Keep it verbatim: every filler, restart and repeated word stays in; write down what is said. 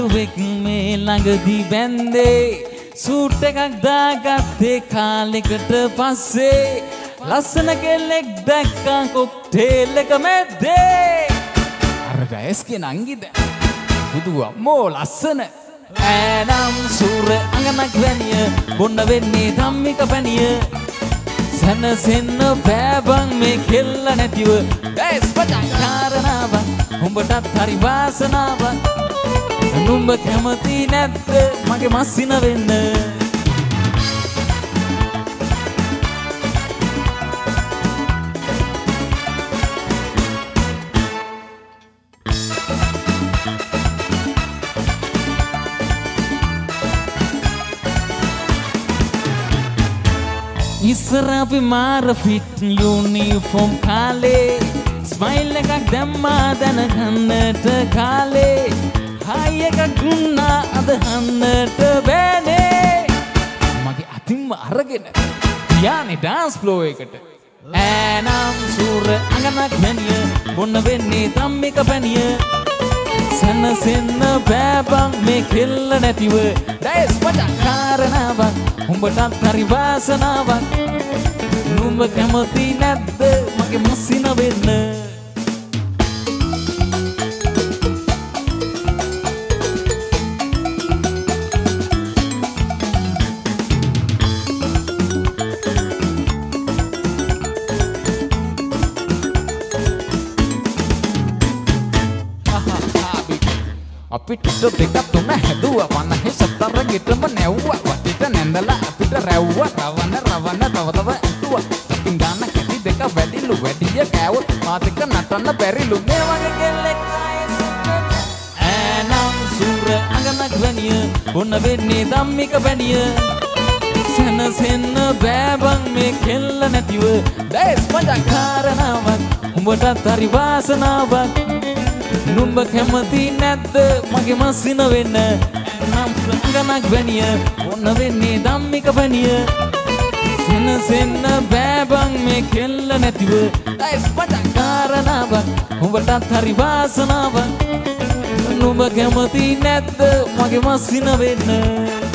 දරුවෙක් මේ ළඟදී බැන්දේ සූට් එකක් දාගත්තේ කාලෙකට පස්සේ ලස්සන කෙල්ලෙක් දැක්කා කොක්ටේල් එක මැද්දේ අර ගෑස් කියන අංගිද බුදු අම්මෝ ලස්සන ඈනම් සූර අඟනක් වැනිය බොන්න වෙන්නේ ධම්මික පැනිය සනසෙන්න බෑබන් මේ කෙල්ල නැතිව ගෑස් පටන් කාරණාවක් උඹටත් හරි වාසනාවක් නුඹ කැමති නැද්ද මගේ මස්සින වෙන්න ඉස්සර අපි මාර ෆිට් යුනිෆෝම් කාලේ ස්මයිල් එකක් දැම්මා දැනගන්නට කාලේ හායි එකක් දුන්නා අදහන්නට බෑනේ මගේ අතින්ම අරගෙන පියානේ ඩාන්ස් ෆ්ලෝ එකට ඈනම් සූර අඟනක් වැනිය බොන්න වෙන්නේ ධම්මික පැනිය සනසෙන්න බෑබන් මේ කෙල්ල නැතිව ඩයස් පටන් කාරණාවක් උඹටත් හරි වාසනාවක් නුඹ කැමති නැද්ද මගේ මස්සින වෙන්න අපිට දෙකක් තුන හැදුවා වනහේ සතර ගෙටම නැව්වා වටිට නැන්දලා අපිට රැව්වා රවන රවන තව තව ඇතුවා අපින් ගන්න කැටි දෙක වැඩිලු වැඩිය කෑවොත් මාත් එක්ක නටන්න බැරිලු මේ වගේ කෙල්ලෙක් ඈනම් සූර අඟනක් වැනිය බොන්න වෙන්නේ ධම්මික පැනිය සනසෙන්න බෑබන් මේ කෙල්ල නැතිව ඩයස් මජා කාරණාවක් උඹටත් හරි වාසනාවක් නුඹ කැමති නැද්ද මගේ මස්සින වෙන්න නම් ගණක් වැනිය ඕන වෙන්නේ ධම්මික පැනිය සනසෙන්න බෑබන් මේ කෙල්ල නැතිව ඩයස් මජා කාරණාවක් උඹටත් හරි වාසනාවක් නුඹ කැමති නැද්ද මගේ මස්සින වෙන්න